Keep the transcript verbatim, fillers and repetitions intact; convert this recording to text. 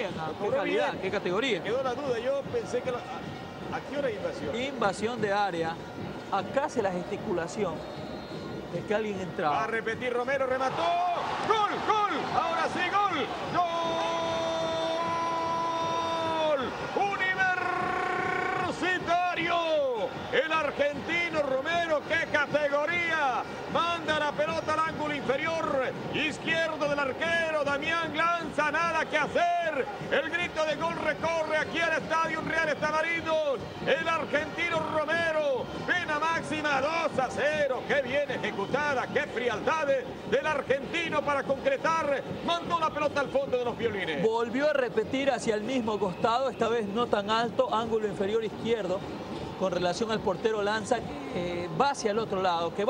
Ajá, ¿qué calidad? ¿Qué categoría? Quedó la duda, yo pensé que... La, ¿a, ¿A qué hora invasión? Invasión de área. Acá hace la gesticulación de que alguien entraba. Va a repetir Romero, remató. ¡Gol! ¡Gol! ¡Ahora sí, gol! ¡Gol! ¡Universitario! El argentino Romero, ¡qué categoría! Manda la pelota al ángulo inferior izquierdo del arquero. Damián lanza, nada que hacer. El grito de gol recorre aquí al Estadio Real Estamarinos. El argentino Romero, pena máxima dos a cero. ¡Qué bien ejecutada! ¡Qué frialdad del argentino para concretar! Mandó la pelota al fondo de los violines. Volvió a repetir hacia el mismo costado, esta vez no tan alto, ángulo inferior izquierdo, con relación al portero Lanza, que eh, va hacia el otro lado. Que